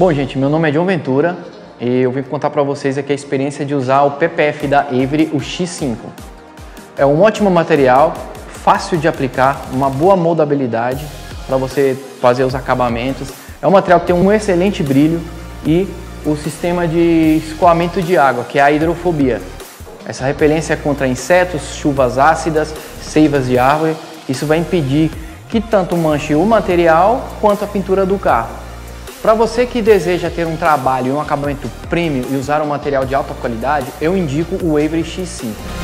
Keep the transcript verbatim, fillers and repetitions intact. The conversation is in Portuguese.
Bom, gente, meu nome é John Ventura e eu vim contar para vocês aqui a experiência de usar o P P F da Avery, o X cinco. É um ótimo material, fácil de aplicar, uma boa moldabilidade para você fazer os acabamentos. É um material que tem um excelente brilho e o sistema de escoamento de água, que é a hidrofobia. Essa repelência é contra insetos, chuvas ácidas, seivas de árvore. Isso vai impedir que tanto manche o material quanto a pintura do carro. Para você que deseja ter um trabalho e um acabamento premium e usar um material de alta qualidade, eu indico o Avery X cinco.